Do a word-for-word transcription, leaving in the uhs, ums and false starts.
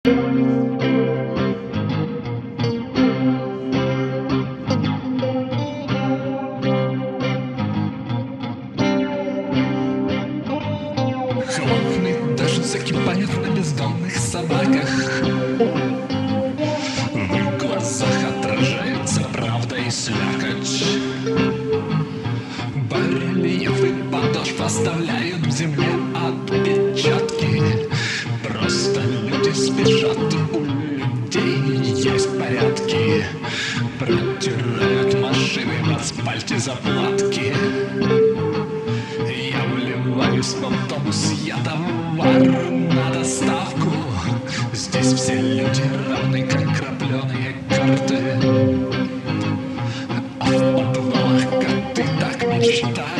Холодный дождь закипает на бездомных собаках. В их глазах отражается правда и слякоть. Барельефы подошв оставляют в земле отпечатки. Просто люди спешат, у людей есть порядки. Протирают машины в асфальте заплатки. Я вливаюсь в автобус, я товар на доставку. Здесь все люди равны, как крапленые карты. А в подвалах коты так мечтают.